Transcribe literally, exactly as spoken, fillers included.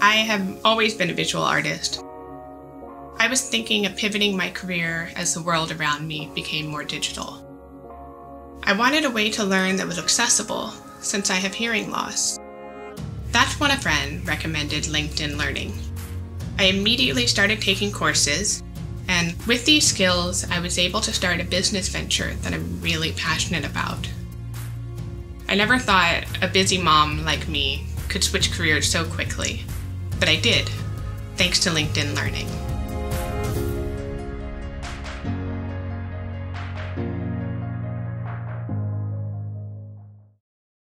I have always been a visual artist. I was thinking of pivoting my career as the world around me became more digital. I wanted a way to learn that was accessible since I have hearing loss. That's when a friend recommended LinkedIn Learning. I immediately started taking courses, and with these skills, I was able to start a business venture that I'm really passionate about. I never thought a busy mom like me could switch careers so quickly, but I did, thanks to LinkedIn Learning.